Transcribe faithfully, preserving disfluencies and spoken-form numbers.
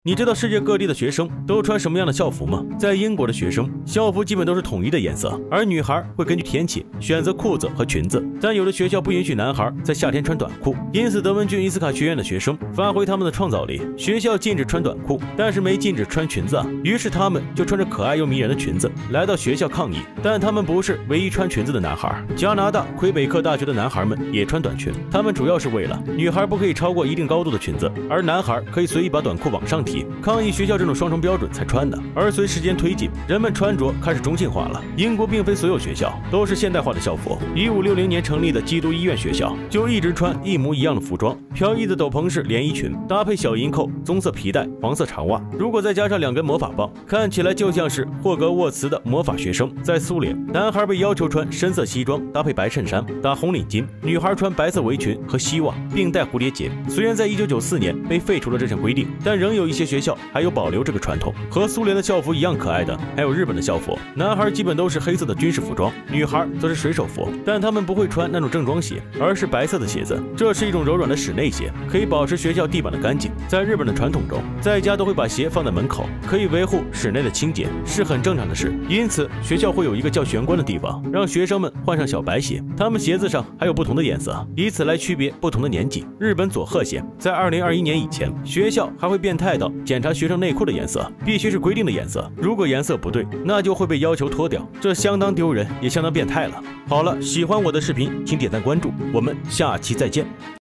你知道世界各地的学生都穿什么样的校服吗？在英国的学生，校服基本都是统一的颜色，而女孩会根据天气选择裤子和裙子。但有的学校不允许男孩在夏天穿短裤，因此德文郡伊斯卡学院的学生发挥他们的创造力，学校禁止穿短裤，但是没禁止穿裙子啊。于是他们就穿着可爱又迷人的裙子来到学校抗议。但他们不是唯一穿裙子的男孩，加拿大魁北克大学的男孩们也穿短裙，他们主要是为了女孩不可以超过一定高度的裙子，而男孩可以随意把短裤往上提。 抗议学校这种双重标准才穿的，而随时间推进，人们穿着开始中性化了。英国并非所有学校都是现代化的校服，一五六零年成立的基督医院学校就一直穿一模一样的服装，飘逸的斗篷式连衣裙，搭配小银扣、棕色皮带、黄色长袜，如果再加上两根魔法棒，看起来就像是霍格沃茨的魔法学生。在苏联，男孩被要求穿深色西装，搭配白衬衫、打红领巾；女孩穿白色围裙和西袜，并戴蝴蝶结。虽然在一九九四年被废除了这项规定，但仍有一些 学校还有保留这个传统，和苏联的校服一样可爱的，还有日本的校服。男孩基本都是黑色的军事服装，女孩则是水手服，但他们不会穿那种正装鞋，而是白色的鞋子。这是一种柔软的室内鞋，可以保持学校地板的干净。在日本的传统中，在家都会把鞋放在门口，可以维护室内的清洁，是很正常的事。因此，学校会有一个叫玄关的地方，让学生们换上小白鞋，他们鞋子上还有不同的颜色，以此来区别不同的年纪。日本佐贺县在二零二一年以前，学校还会变态到 检查学生内裤的颜色，必须是规定的颜色。如果颜色不对，那就会被要求脱掉，这相当丢人，也相当变态了。好了，喜欢我的视频，请点赞关注，我们下期再见。